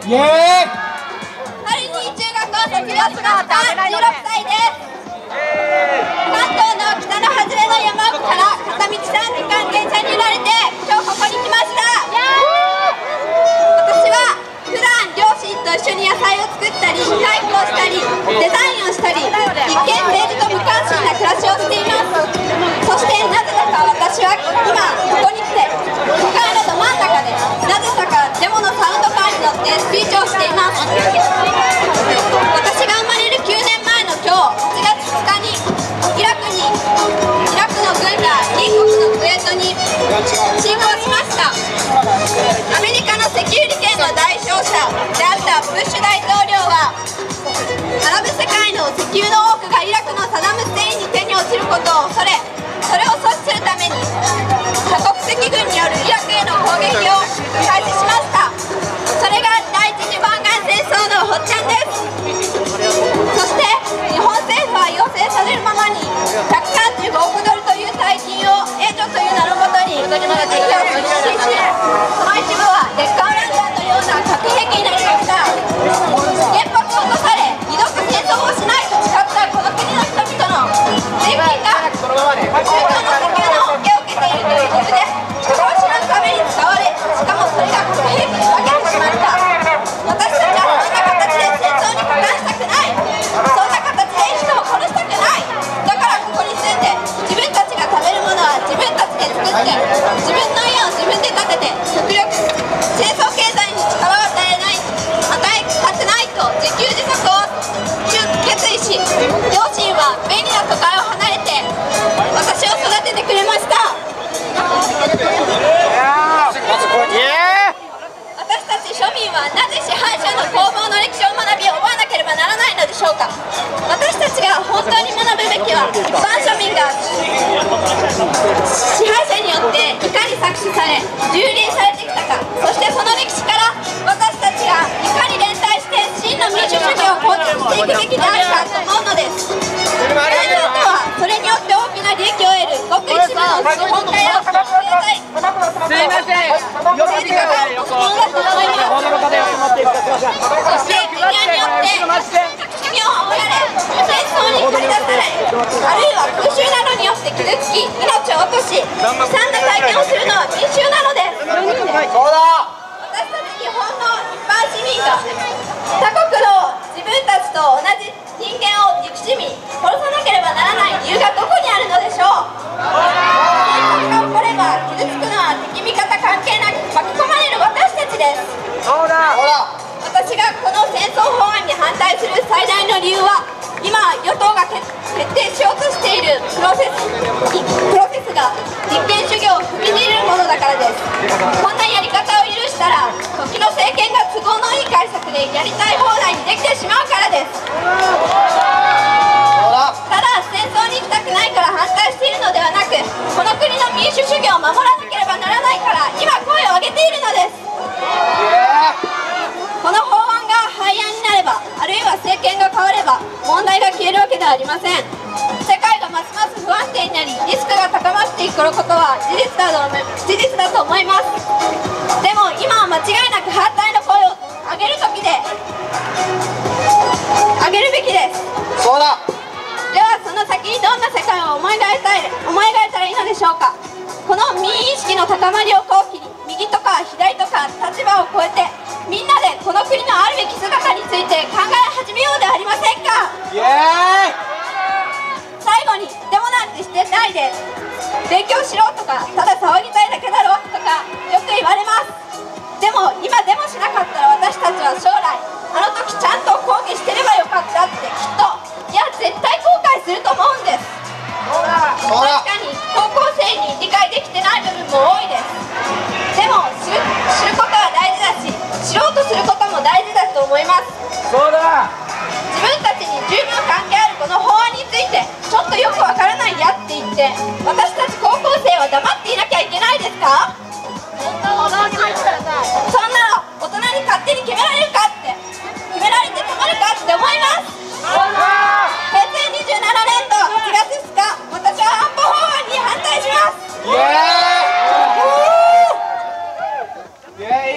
イエーイ。 春に中学校卒業しました16歳です。関東の北の外れの山奥から片道3時間電車に揺られて今日ここに来ました。私は普段両親と一緒に野菜を作ったり体育をしたりデザインをしたり一見政治と無関心な暮らしをしています。そしてなぜだか私は今ここに来て都会のど真ん中でなぜだかデモのサウンドカーに乗ってスピーチをしています。私が生まれる9年前の今日8月2日にイラクの軍が隣国のクウェートに侵攻しました。アメリカの石油利権の代表者であったブッシュ大統領はアラブ世界の石油の多くがイラクのサダム・フセインに手に落ちることを恐れ、それを阻止するために多国籍軍によるイラクへの攻撃を開始しました。それが第一次湾岸戦争の発端です。そして日本政府は要請されるままに135億ドルという大金を援助という名のもとに敵を推進し、その一部は劣化ウラン弾のような核兵器になりました。原発を落とされ二度と戦争をしないと誓ったこの国の人々の税金が中東の石油の恩恵を受けているという理由で人殺しのために使われ、しかもそれが核兵器に分けてしまった。私たちはそんな形で戦争に加担したくない。そんな形で人を殺したくない。だからここに住んで自分たちが食べるものは自分たちで作って、自分の家を自分で建てて、極力戦争経済に力を与えたくないと自給自足を決意し、両親は便利な都会を離れて私を育ててくれました。私たち庶民はなぜ支配者の攻防の歴史を学び覚えなければならないのでしょうか。私たちが本当に学ぶべきは一般庶民が支配者によっていかに搾取され蹂躙されてきたか、そしてその歴史から私たちがいかに連帯して真の民主主義を構築していくべきであるかと思うのです。大衆とはそれによって大きな利益を得るごく一部の資本家や経済政治家が持つものだと思います。そして人間によって趣味を煽られ戦争に駆り出され、あるいは空襲などによって傷つき命を落とし悲惨な体験をするのは民衆なのです。私たち日本の一般市民が他国の自分たちと同じ人間を憎しみ殺さなければならない理由がどこにあるのでしょう。戦争が起これば傷つくのは敵味方関係なく巻き込まれる私たちです。私がこの戦争法案に反対する最大の理由は、今与党が決定しようとしているプロセスが立憲主義を踏みにじるものだからです。こんなやり方を許したら時の政権が都合のいい解釈でやりたい放題にできてしまうからです。ただ戦争に行きたくないから反対しているのではなく、この国の民主主義を守らなければならないから今声を上げているのです。この法案が廃案になれば、あるいは政権が変われば問題が消えるわけではありません。世界がますます不安定になりリスクが高まっていくことは事実だと思います。でも今は間違いなく反対の声を上げる時で上げるべきです。 そうだ。 ではその先にどんな世界を思い描いたらいいのでしょうか。この民意識の高まりを好機に右とか左とか立場を超えてみんなでこの国のあるべき姿について考え始めようではありませんか。 イエーイ。 最後にデモなんてしてないで勉強しろとかただ騒ぎたいだけだろとかよく言われます。でも今デモしなかったら私たちは将来あの時ちゃんと抗議してればよかったってきっと絶対後悔すると思うんです。確かに高校生に理解できてない部分も多いです。でも知ることは大事だし知ろうとすることも大事だと思います。 そうだ。 自分たちに十分関係あるこの法案についてちょっとよくわからないやって言って私たち高校生は黙っていなきゃいけないですか。そんなの大人に勝手に決められるかって決められてたまるかって思います。平成27年度8月2日私は安保法案に反対します。 イエーイ。